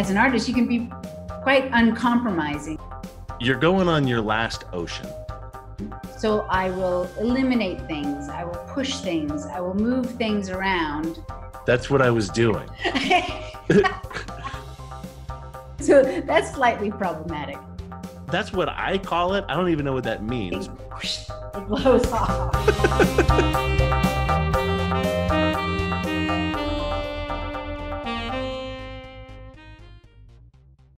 as an artist, you can be quite uncompromising. You're going on your last ocean. So I will eliminate things. I will push things. I will move things around. That's what I was doing. So that's slightly problematic. That's what I call it. I don't even know what that means. It blows off.